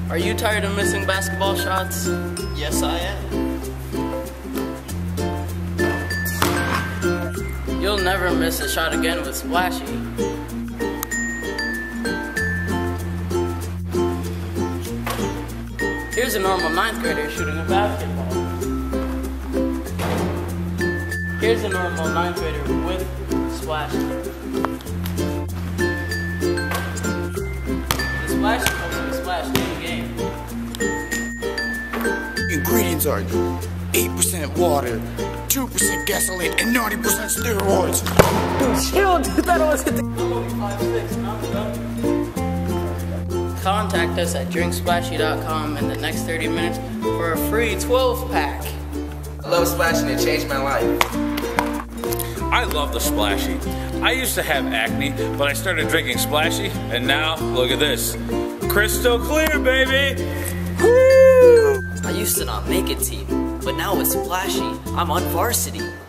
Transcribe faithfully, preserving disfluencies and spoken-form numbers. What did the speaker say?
Are you tired of missing basketball shots? Yes, I am. You'll never miss a shot again with Splashy. Here's a normal ninth grader shooting a basketball. Here's a normal ninth grader with Splashy. The Splashy helps me splash in the game. Ingredients are eight percent water, two percent gasoline, and ninety percent steroids. Dude, chill, dude, that always hit the... five six, not the Contact us at drink splashy dot com in the next thirty minutes for a free twelve pack. I love splashing, it changed my life. I love the Splashy. I used to have acne, but I started drinking Splashy, and now, look at this. Crystal clear, baby! Woo! I used to not make a team, but now with Splashy, I'm on varsity.